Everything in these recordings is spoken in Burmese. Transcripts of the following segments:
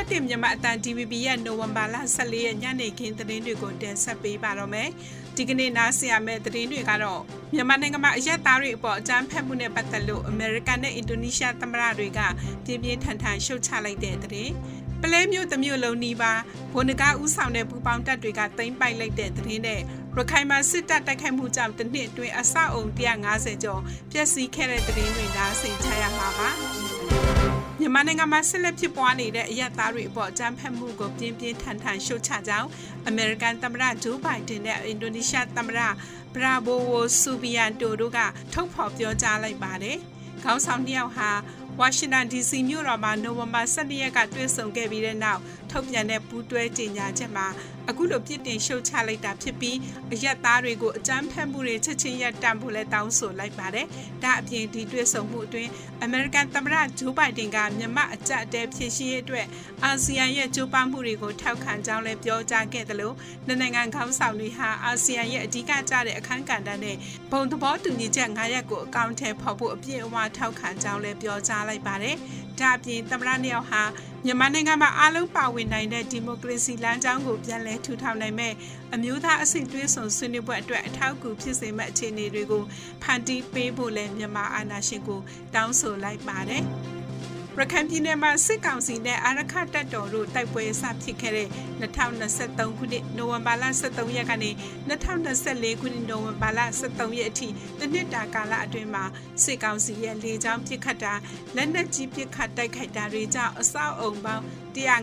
တင်မြန်မာအတန် DVB ရဲ့နိုဝင်ဘာလ14ရက်ညနေခင်းသတင်းတွေကိုတင်ဆက်ပေးပါတော့မယ်။ဒီကနေ့နားဆင်ရမယ့်သတင်းတွေကတော့မြန်မာနိုင်ငံမှာအရက်သားတွေအပေါ်အကြမ်းဖက်မှုနဲ့ပတ်သက်လို့အမေရိကန်နဲ့အင်ဒိုနီးရှားသမ္မတတွေကပြင်းပြင်းထန်ထန်ရှုတ်ချလိုက်တဲ့သတင်း။ပလဲမျိုးတစ်မျိုးလုံးနီးပါးဘုံနဂါဦးဆောင်တဲ့ပူပေါင်းတပ်တွေကသိမ်းပိုက်လိုက်တဲ့သတင်းနဲ့ရခိုင်မှာစစ်တပ်တိုက်ခိုက်မှုကြောင့်တစ်နှစ်အတွင်းအဆောက်အုံ150ကျော်ပျက်စီးခဲ့တဲ့သတင်းတွေနားဆင်ကြရမှာပါ။မြန်မာနိုင်ငံမှာဆက်လက်ဖြစ်ပွားနေတဲ့အရက်သားတွေအပေါ်အကြမ်းဖက်မှုကိုပြင်းပြင်းထန်ထန်ရှုတ်ချကြောင်းအမေရိကန်သမ္မတဂျိုးဘိုင်ဒန်နဲ့အင်ဒိုနီးရှားသမ္မတဘရာဘိုဝိုဆူဘီယန်တိုတို့ကထုတ်ဖော်ပြောကြားလိုက်ပါတယ်။ခေါင်းဆောင်တစ်ယောက်ဟာဝါရှင်တန် DC မြို့တော်မှာနိုဝင်ဘာ12ရက်ကတွေ့ဆုံခဲ့ပြီးတဲ့နောက်ထုတ်ပြန်တဲ့ပူးတွဲကြေညာချက်မှာအခုလိုပြစ်တင်ရှုတ်ချလိုက်တာဖြစ်ပြီးအရက်သားတွေကိုအကြမ်းဖက်မှုတွေချက်ချင်းရပ်တန့်ဖို့လည်းတောင်းဆိုလိုက်ပါတယ်။ဒါအပြင်ဒီတွေ့ဆုံမှုအတွင်းအမေရိကန်သမ္မတဂျိုးဘိုင်ဒန်ကမြန်မာအကြက်တဲဖြည့်ရှင်းရေးအတွက်အာဆီယံရဲ့ကြိုးပမ်းမှုတွေကိုထောက်ခံကြောင်းလည်းပြောကြားခဲ့တယ်လို့နိုင်ငံခေါင်းဆောင်တွေဟာအာဆီယံရဲ့အဓိကကျတဲ့အခန်းကဏ္ဍနဲ့ဘုံသဘောတူညီချက်9ရပ်ကိုအကောင့်ထဲဖော်ဖို့အပြည့်အဝထောက်ခံကြောင်းလည်းပြောကြားလိုက်ပါတယ်။ဒါအပြင်သမ္မတနှစ်ယောက်ဟာမြန်မာနိုင်ငံမှာအားလုံးပါဝင်နိုင်တဲ့ဒီမိုကရေစီလမ်းကြောင်းကိုပြန်လည်ထူထောင်နိုင်မဲ့အမျိုးသားအဆင့်တွဲဆုံဆွေးနွေးပွဲအတွက်အထောက်အကူဖြစ်စေမဲ့အခြေအနေတွေကိုဖန်တီးပေးဖို့လည်းမြန်မာအာဏာရှင်ကိုတောင်းဆိုလိုက်ပါတယ်။ရခိုင်ပြည်နယ်မှာစစ်ကောင်စီနဲ့အာရခတပ်တော်တို့တိုက်ပွဲစဖြစ်ခဲ့တဲ့2023ခုနှစ်နိုဝင်ဘာလ23ရက်ကနေ2024ခုနှစ်နိုဝင်ဘာလ23ရက်အထိတစ်နှစ်တာကာလအတွင်းမှာစစ်ကောင်စီရဲ့လေကြောင်းပစ်ခတ်တာလက်နက်ကြီးပစ်ခတ်တိုက်ခိုက်တာတွေကြောင့်အဆောက်အုံပေါင်း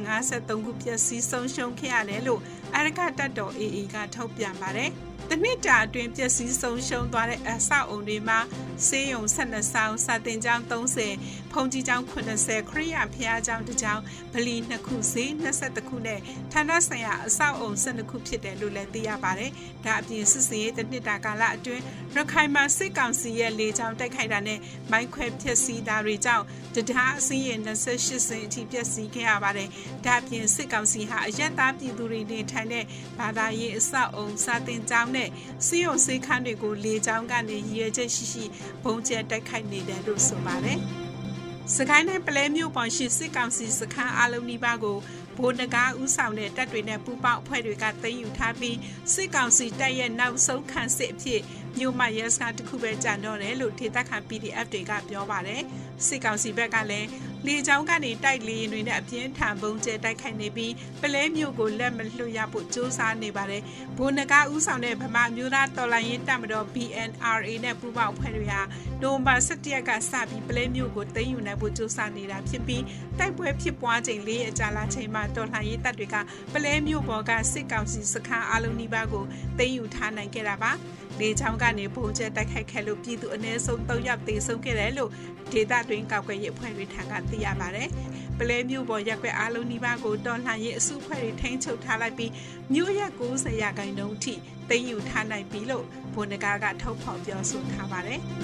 153ခုပျက်စီးဆုံးရှုံးခဲ့ရတယ်လို့အာရခတပ်တော် AA ကထုတ်ပြန်ပါတယ်။တနစ်တာအတွင်းပျက်စီးဆုံးရှုံးသွားတဲ့အဆောက်အုံတွေမှာဆေးရုံ12ဆောင်စာတင်ကျောင်း30ဖုန်ကြီးကျောင်း80ခရိယာဘုရားကျောင်းတစ်ကျောင်းဗလီ2ခုဈေး22ခုနဲ့ဌာနဆိုင်ရာအဆောက်အုံ12ခုဖြစ်တယ်လို့လည်းသိရပါတယ်။ဒါအပြင်စစ်စင်ရေးတနစ်တာကာလအတွင်းရခိုင်မှာစစ်ကောင်စီရဲ့လေကြောင်းတိုက်ခိုက်တာနဲ့မိုင်းခွဲဖျက်ဆီးတာတွေကြောင့်တရားအစည်းအဝေး28စင်အထိပျက်စီးခဲ့ရပါတယ်။ဒါအပြင်စစ်ကောင်စီဟာအရက်သားပြည်သူတွေနေထိုင်တဲ့ဘာသာရေးအဆောက်အုံစာတင်ကျောင်းနဲ့စီယုံစေခန်းတွေကိုလေကြောင်းကနေရည်ရွယ်ချက်ရှိဘုံကျဲတိုက်ခိုက်နေတယ်လို့ဆိုပါတယ်။စကိုင်းတိုင်းပလဲမြို့ပေါ်ရှိစစ်ကောင်စီစခန်းအလုံးနီးပါးကိုဘိုးနဂါဦးဆောင်တဲ့တပ်တွေနဲ့ပူးပေါင်းအဖွဲ့တွေကသိမ်းယူထားပြီးစစ်ကောင်စီတပ်ရဲ့နောက်ဆုံးခံစစ်အဖြစ်မြို့မရဲစခန်းတစ်ခုပဲကျန်တော့တယ်လို့ဒေသခံ PDF တွေကပြောပါတယ်။စစ်ကောင်စီဘက်ကလည်းလေကြောင်းကနေတိုက်လေရင်တွေနဲ့အပြင်းထန်ပုံကျဲတိုက်ခိုက်နေပြီးပလဲမြို့ကိုလက်မလွှတ်ရဖို့စ조사နေပါတယ်။ဘိုးနဂါဦးဆောင်တဲ့ဗမာမျိုးသားတော်လှန်ရေးတပ်မတော် BNRA နဲ့ပူးပေါင်းအဖွဲ့တွေဟာနိုဝင်ဘာ17ရက်ကစပြီးပလဲမြို့ကိုသိမ်းယူနိုင်ဖို့စ조사နေတာဖြစ်ပြီးတိုက်ပွဲဖြစ်ပွားချိန်4ရက်ကြာလာချိန်မှာတော်လှန်ရေးတပ်တွေကပလဲမြို့ပေါ်ကစစ်ကောင်စီစခန်းအလုံးနီးပါးကိုသိမ်းယူထားနိုင်ခဲ့တာပါ။လေချောင်းကနေပုံကျဲတိုက်ခိုက်ခဲ့လို့ပြည်သူအနည်းဆုံး3ယောက်သေဆုံးခဲ့တယ်လို့ဒေသတွင်းကောက်ွယ်ရေးအဖွဲ့တွေထံကသိရပါတယ်။ပလဲမြို့ပေါ်ရက်ွက်အလုံးနီးပါးကိုတော်လှန်ရေးအစုအဖွဲ့တွေထိန်းချုပ်ထားလိုက်ပြီးမြို့ရက်90ရာခိုင်နှုန်းအထိသိမ်းယူထားနိုင်ပြီလို့ဗိုလ်နဂါကထုတ်ဖော်ပြောဆိုထားပါတယ်။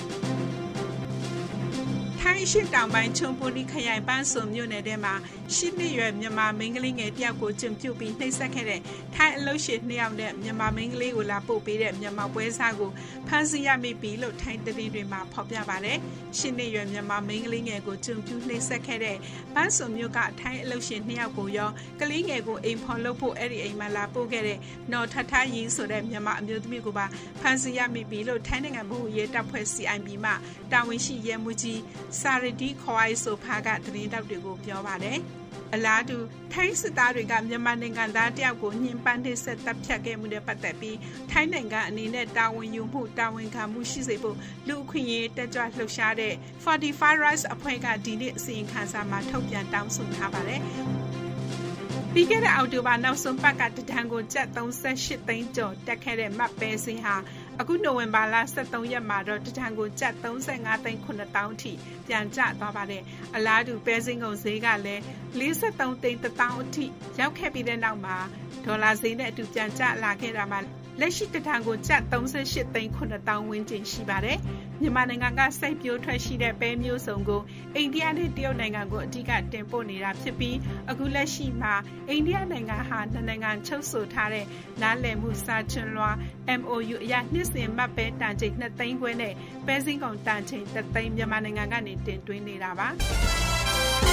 ထိုင်းရှိတောင်ပိုင်းချုံပူနီခရိုင်ပန်းစုံမြို့နယ်ထဲမှာရှစ်နှစ်ရွယ်မြန်မာမိန်းကလေးငယ်တယောက်ကိုကျုံပြုတ်ပြီးနှိပ်စက်ခဲ့တဲ့ထိုင်းအလုပ်ရှင်2ယောက်နဲ့မြန်မာမိန်းကလေးကိုလာပို့ပေးတဲ့မြန်မာပွဲစားကိုဖမ်းဆီးရမိပြီလို့ထိုင်းသတင်းတွေမှာဖော်ပြပါတယ်။ရှစ်နှစ်ရွယ်မြန်မာမိန်းကလေးငယ်ကိုကျုံပြုတ်နှိပ်စက်ခဲ့တဲ့ပန်းစုံမြို့ကထိုင်းအလုပ်ရှင်2ယောက်ကိုရောကလေးငယ်ကိုအိမ်ဖော်လုပ်ဖို့အဲ့ဒီအိမ်မှာလာပို့ခဲ့တဲ့နော်ထထရီဆိုတဲ့မြန်မာအမျိုးသမီးကိုပါဖမ်းဆီးရမိပြီလို့ထိုင်းနိုင်ငံဗဟိုရဲတပ်ဖွဲ့ CIB မှတာဝန်ရှိရဲမှူးကြီးစာရတီခွိုင်ဆိုဖာကသတင်းတောက်တွေကိုပြောပါတယ်။အလားတူထိုင်းစစ်သားတွေကမြန်မာနိုင်ငံသားတယောက်ကိုညှဉ်းပန်းနှိပ်စက်တပ်ဖြတ်ခဲ့မှုနဲ့ပတ်သက်ပြီးထိုင်းနိုင်ငံအနေနဲ့တာဝန်ယူမှုတာဝန်ခံမှုရှိစေဖို့လူအခွင့်အရေးတက်ကြွလှုပ်ရှားတဲ့ Fortify Rights အဖွဲ့ကဒီနေ့အစီရင်ခံစာမှာထုတ်ပြန်တောင်းဆိုထားပါတယ်။ပြီးခဲ့တဲ့အောက်တိုဘာနောက်ဆုံးပတ်ကတဒန်းကိုကျပ်38သိန်းကျော်တက်ခဲ့တဲ့မတ်ပဲစင်းဟာအခုနိုဝင်ဘာလ23ရက်မှာတော့တဒန်းကိုကျပ်35သိန်း9000အထိပြန်ကျသွားပါတယ်။အလားတူပဲစင်းကုန်ဈေးကလည်း43သိန်း1000အထိရောက်ခဲ့ပြီးတဲ့နောက်မှာဒေါ်လာဈေးနဲ့အတူပြန်ကျလာခဲ့တာမှာလက်ရှိတဒန်းကိုကျပ်38သိန်း9000ဝန်းကျင်ရှိပါတယ်။မြန်မာနိုင်ငံကစိုက်ပျိုးထွက်ရှိတဲ့ပဲမျိုးစုံကိုအိန္ဒိယနဲ့တရုတ်နိုင်ငံကိုအဓိကတင်ပို့နေတာဖြစ်ပြီးအခုလက်ရှိမှာအိန္ဒိယနိုင်ငံဟာနိုင်ငံချုပ်ဆိုထားတဲ့နားလည်မှုစာချုပ်လွှာ MOU အရနှစ်စဉ်မှတ်ပဲတန်ချိန်2သိန်းခွဲနဲ့ပဲစင်းကုန်တန်ချိန်3သိန်းမြန်မာနိုင်ငံကနေတင်သွင်းနေတာပါ။